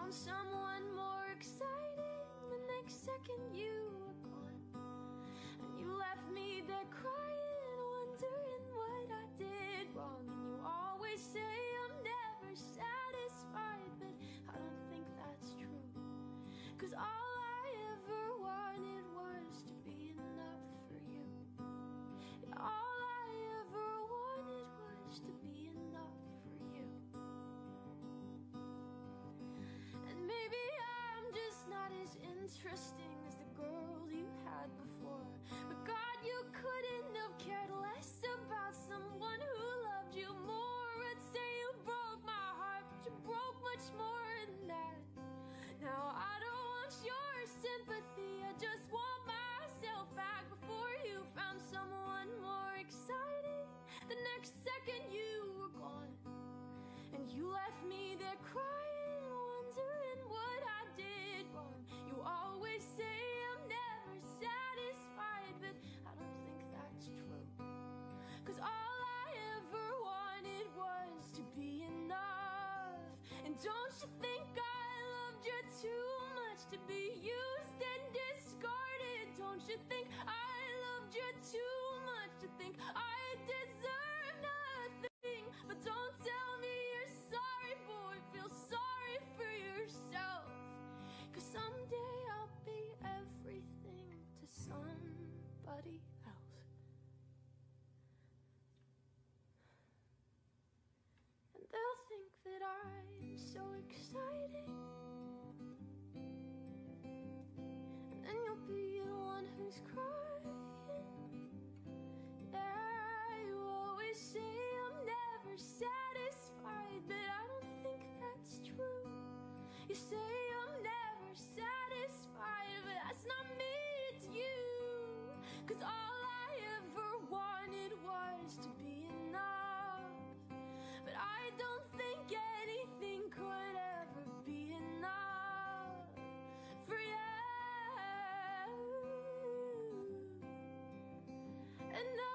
found someone more exciting. The next second you were gone, and you left me there crying, wondering what I did wrong. And you always say I'm never satisfied, but I don't think that's true. 'Cause all I ever wanted was to be enough for you. And all I ever wanted was to be enough for you. And maybe I'm just not as interesting as the girls you had before, but God, you couldn't have cared less about someone who loved you more. I'd say you broke my heart, but you broke much more than that. Now I don't want your sympathy, I just want myself back. Before you found someone more exciting, the next second you were gone, and you left me there crying, wondering what I did wrong. You always say I'm never satisfied, but I don't think that's true. 'Cause all I ever wanted was to be enough. And don't you think I loved you too much to be used and discarded? Don't you think I loved you too much to think I deserve nothing? But don't tell me you're sorry, boy, feel sorry for yourself. 'Cause someday I'll be everything to somebody else. And they'll think that I'm so exciting, and then you'll be the one who's crying. Yeah, you always say I'm never satisfied, but I don't think that's true. You say I'm never satisfied, but that's not me, it's you. 'Cause all I ever wanted was to be enough, but I don't think anything could ever be enough for you. And